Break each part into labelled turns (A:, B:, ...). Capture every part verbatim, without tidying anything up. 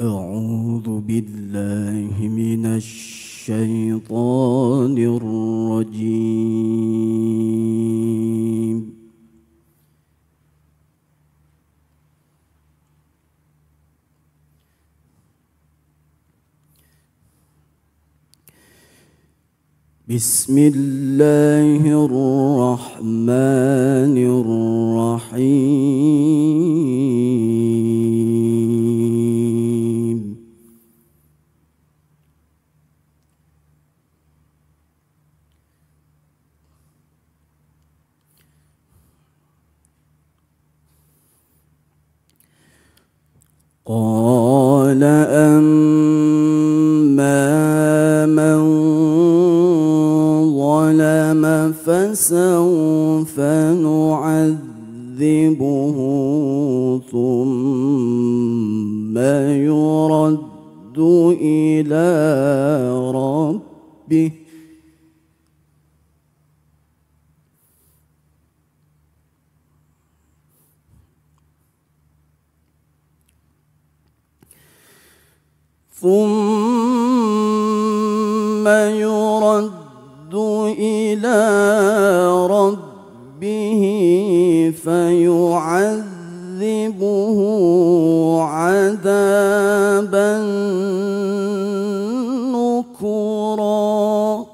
A: أعوذ بالله من الشيطان الرجيم. بسم الله الرحمن الرحيم. قال أما من ظلم فسوف نعذبه ثم يرد إلى ربه ثم يرد إلى ربه فيعذبه عذابا نكرا.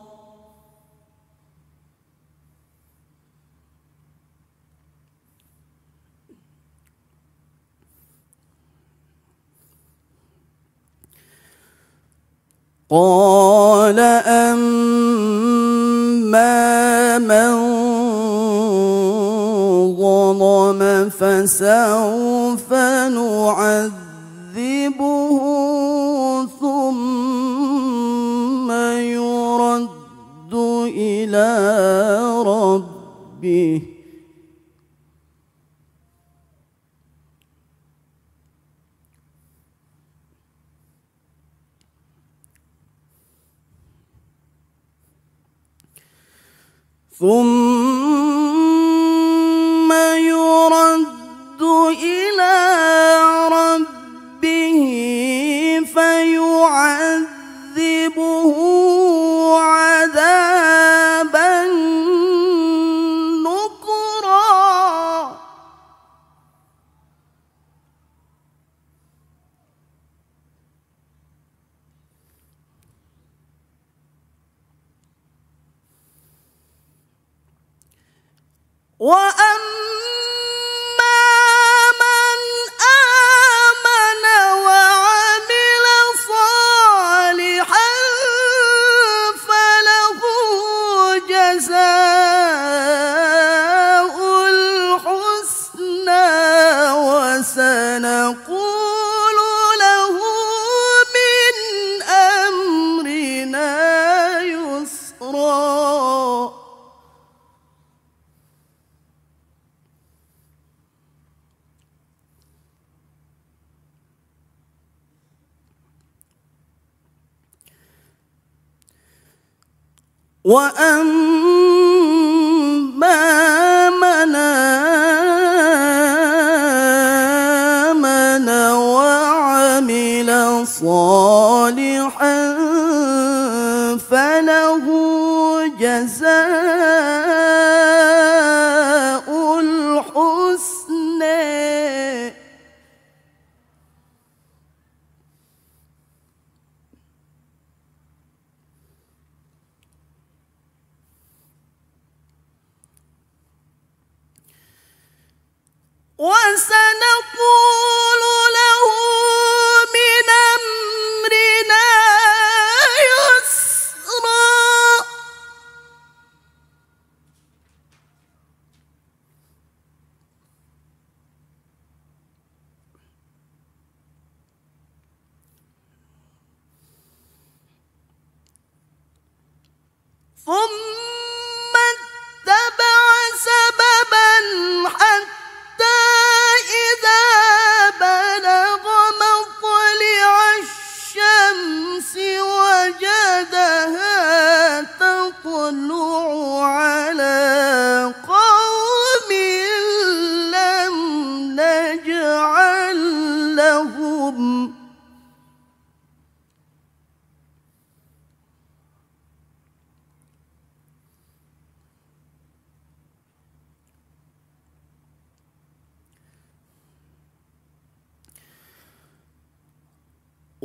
A: قال أما من ظلم فسوف نعذبه ثم يرد إلى ربه ثم يرد إلى ربه فيعذبه عذابا نكرا. وأما من آمن وعمل صالحا فله جزاء الحسنى وسنقول له من أمرنا يسرا. وأما من آمن وعمل صالحا فله جزاء الحسنى وسنقول له من أمرنا يسرا. ثم اتبع سببا حتى إذا بلغ مطلع الشمس وجدها تطلع على قوم لم نجعل لهم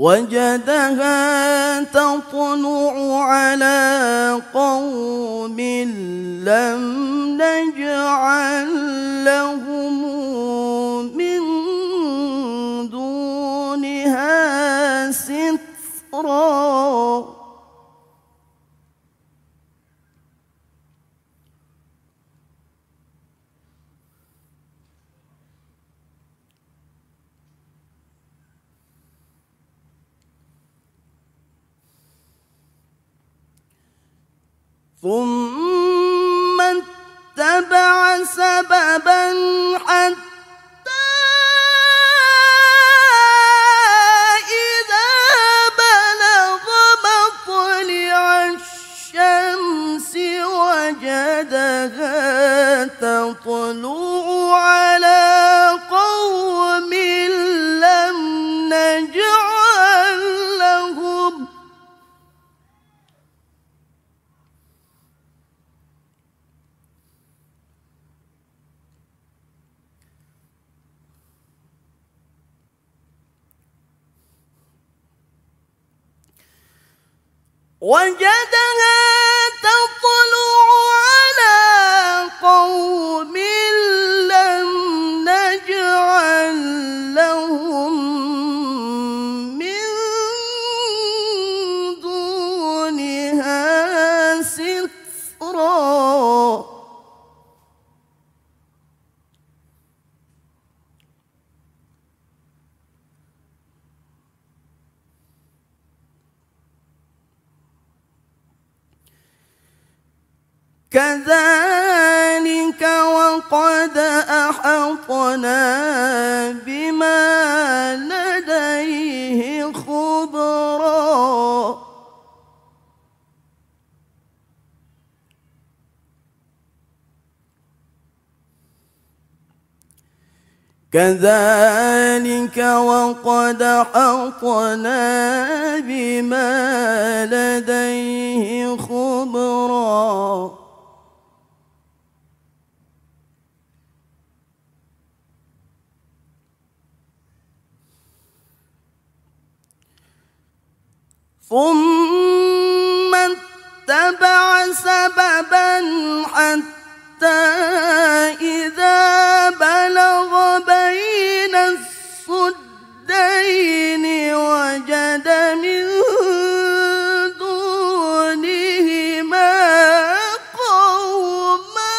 A: وجدها تطلع على قوم لم نجعل لهم من دونها سترا ثم اتبع سببا حتى إذا بلغ مطلع الشمس وجدها تطلع على قوم لم نجعل لهم وجدها تطلع على قوم لم نجعل لهم من دونها سترا كذلك وقد أحطنا بما لديه خبرا كذلك وقد أحطنا بما لديه خبرا ثم اتبع سببا حتى إذا بلغ بين السدين وجد من دونهما قوما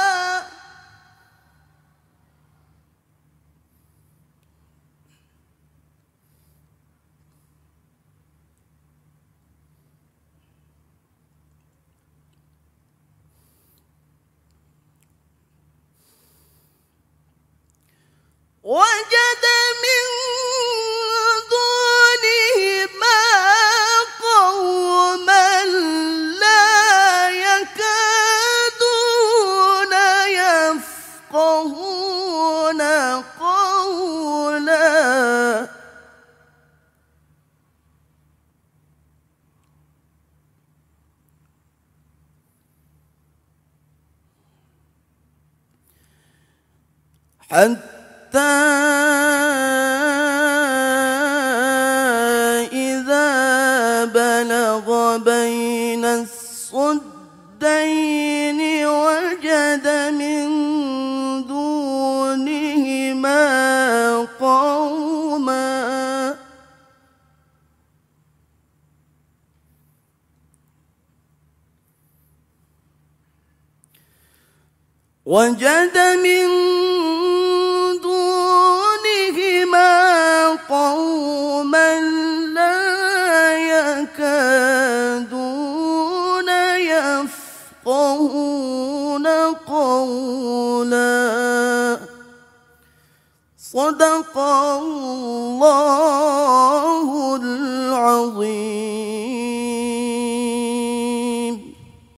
A: وجد من دونهما قوما لا يكادون يفقهون قولا حتى إذا بلغ بين السدين وجد من دونهما قوما وجد من قوما لا يكادون يفقهون قولا صدق الله العظيم.